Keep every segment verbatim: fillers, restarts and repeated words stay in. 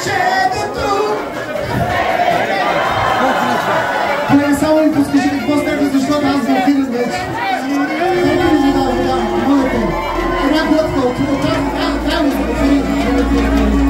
Колега, само ми подскажи какво става, защото аз за филм вече. Нека ми задава, да, моля те. Една глътка от там, там, там, за филм.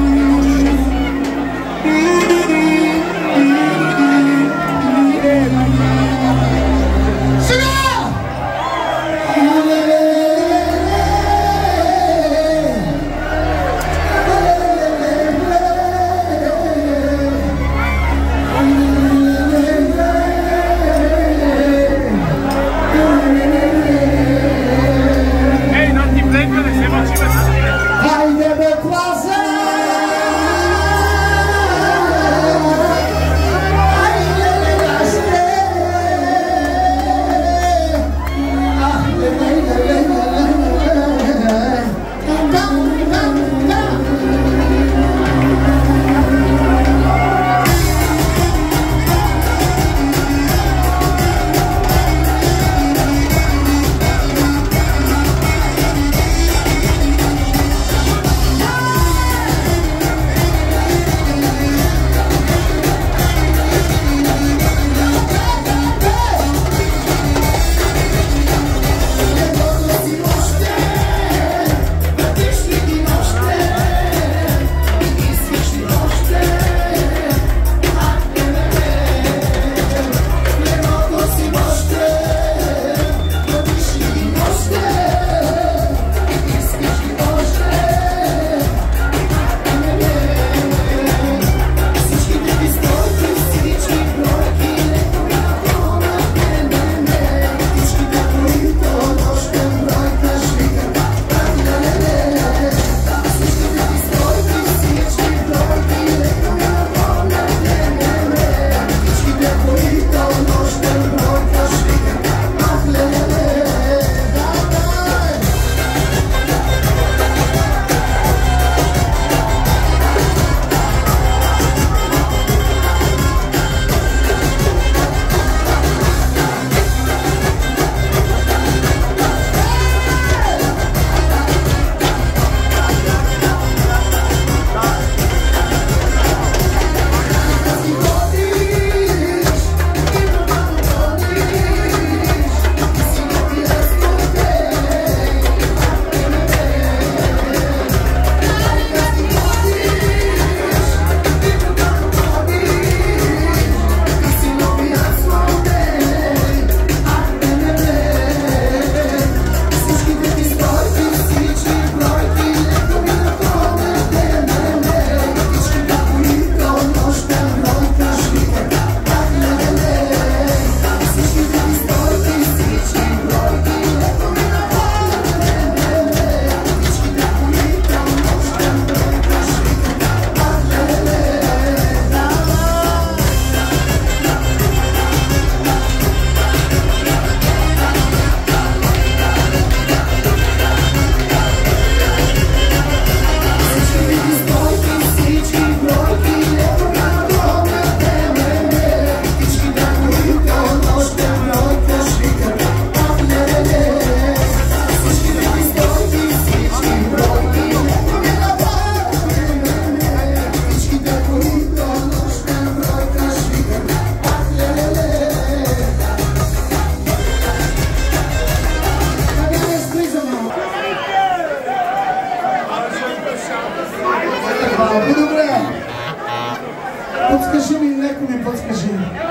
Подскажи ми, леко ми подскажи.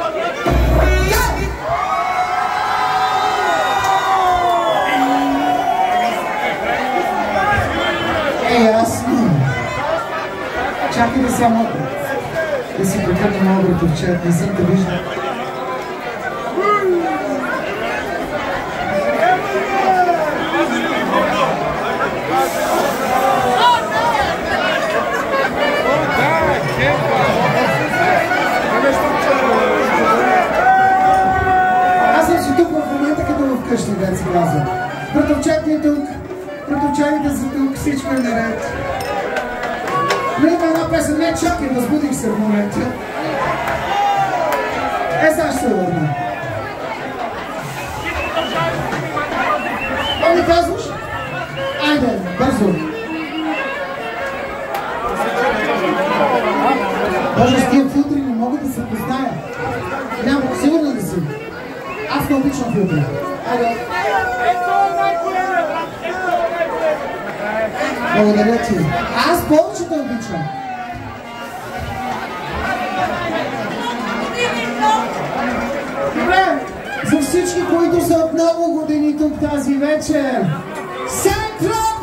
Е, ясно. Чакай да само да си прекърна на обрато в чат, не съм да виждам. Аз съм си тук в момента като в къщи, да се казва. Братовчат е тук, братовчаните са тук, всичко е наред. Но има една песен, не чакай, възбудих се в момента. Е, сега ще се върна. Това ми казваш? Айде, бързо. Боже, с тия филтри не мога да се позная. Няма, сигурна ли си? Аз не обичам филтри. Айде. Благодаря ти. Аз повече те обичам. Добре, за всички, които са от много години тук тази вечер. Сентрал!